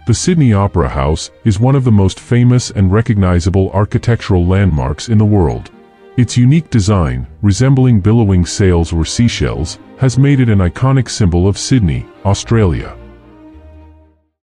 The Sydney Opera House is one of the most famous and recognizable architectural landmarks in the world. Its unique design, resembling billowing sails or seashells, has made it an iconic symbol of Sydney, Australia.